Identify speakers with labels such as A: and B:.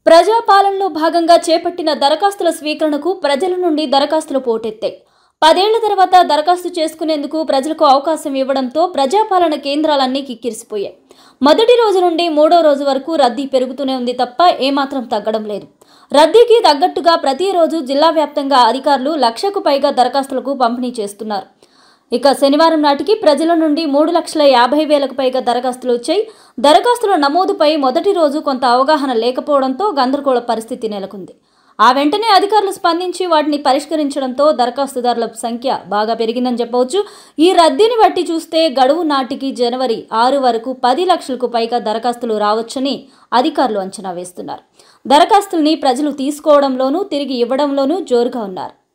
A: ప్రజాపాలనలో భాగంగా చేపట్టిన దరఖాస్తుల స్వీకరణకు ప్రజల నుండి దరఖాస్తులు పోటెత్తాయి. 10 ఏళ్ల తర్వాత దరఖాస్తు చేసుకునేందుకు ప్రజలకు అవకాశం ఇవ్వడంతో ప్రజాపాలన కేంద్రాలన్నీ కిక్కిరిసిపోయాయి. మొదటి రోజు నుండి 3వ రోజు వరకు రద్దీ పెరుగుతూనే ఉంది తప్ప ఏమాత్రం తగ్గడం లేదు. రద్దీకి తగ్గట్టుగా ప్రతిరోజు జిల్లా వ్యాప్తంగా అధికారులు 1,00,000కు పైగా దరఖాస్తులకు పంపిణీ చేస్తున్నారు. ఇక శనివారం నాటికి ప్రజల నుండి 3,50,000కు పైగా దరఖాస్తులు వచ్చాయి. దరఖాస్తుల నమోదుపై మొదటి రోజు కొంత అవగాహన లేకపోవడంతో గందరగోళ పరిస్థితి నెలకొంది. ఆ వెంటనే అధికారులు స్పందించి వాటిని పరిష్కరించడంతో దరఖాస్తుదారుల సంఖ్య బాగా పెరిగిందని చెప్పవచ్చు. ఈ రద్దీని బట్టి చూస్తే గడువు నాటికి జనవరి 6 వరకు 10 లక్షలకు పైగా దరఖాస్తులు రావచ్చని అధికారులు అంచనా వేస్తున్నారు. దరఖాస్తుల్ని ప్రజలు తీసుకోవడంలోనూ తిరిగి ఇవ్వడంలోనూ జోరుగా ఉన్నారు.